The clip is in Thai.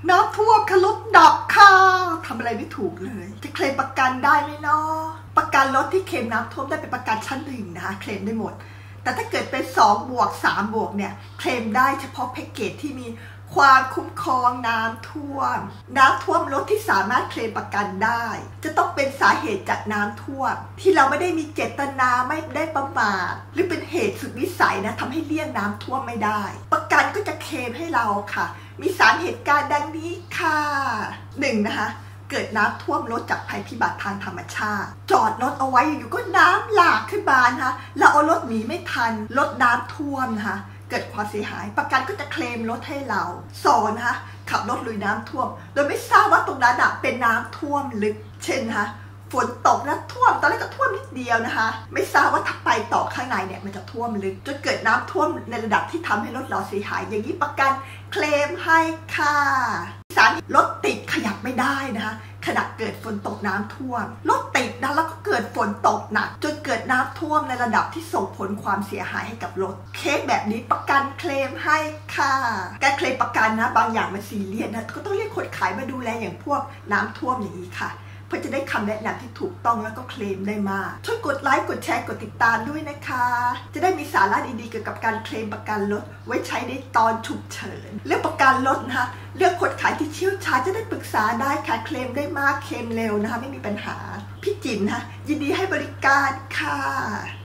น้ำท่วมค่ะรถดับค่ะทำอะไรไม่ถูกเลยจะเคลมประกันได้ไหมเนาะประกันรถที่เคลมน้ำท่วมได้เป็นประกันชั้น1นะคะเคลมได้หมดแต่ถ้าเกิดเป็น2 บวก 3 บวกเนี่ยเคลมได้เฉพาะแพ็กเกจที่มีความคุ้มครองน้ำท่วมรถที่สามารถเคลมประกันได้จะต้องเป็นสาเหตุจากน้ำท่วมที่เราไม่ได้มีเจตนาไม่ได้ประมาทหรือเป็นเหตุสุดวิสัยนะทำให้เลี่ยงน้ำท่วมไม่ได้ประกันก็จะเคลมให้เราค่ะมี3 เหตุการณ์ดังนี้ค่ะ1นะคะเกิดน้ำท่วมรถจากภัยพิบัติทางธรรมชาติจอดรถเอาไว้อยู่ก็น้ำหลากขึ้นมานะคะเราเอารถหนีไม่ทันรถน้ำท่วมนะคะเกิดความเสียหายประกันก็จะเคลมรถให้เรา2นะคะขับรถลุยน้ำท่วมโดยไม่ทราบว่าตรงนั้นเป็นน้ำท่วมลึกเช่นนะคะฝนตกนะท่วมตอนแรกก็ท่วมนิดเดียวนะคะไม่ทราบว่าถ้าไปต่อข้างในเนี่ยมันจะท่วมลึกจนเกิดน้ำท่วมในระดับที่ทำให้รถเราเสียหายอย่างนี้ประกันเคลมให้ค่ะรถติดขยับไม่ได้นะคะขณะเกิดฝนตกน้ำท่วมรถติดนะแล้วก็เกิดฝนตกหนักจนเกิดน้ำท่วมในระดับที่ส่งผลความเสียหายให้กับรถเคสแบบนี้ประกันเคลมให้ค่ะการเคลมประกันนะบางอย่างมันซีเรียสนะก็ต้องเรียกคนขายมาดูแลอย่างพวกน้ำท่วมอย่างนี้ค่ะเพื่อจะได้คำแนะนำที่ถูกต้องแล้วก็เคลมได้มากช่วยกดไลค์กดแชร์กดติดตามด้วยนะคะจะได้มีสาระดีๆเกี่ยวกับการเคลมประกันรถไว้ใช้ในตอนฉุกเฉินเรื่องประกันรถนะคะเลือกคนขายที่เชี่ยวชาญจะได้ปรึกษาได้ค่ะเคลมได้มากเคลมเร็วนะคะไม่มีปัญหาพี่จิ๋มนะคะยินดีให้บริการค่ะ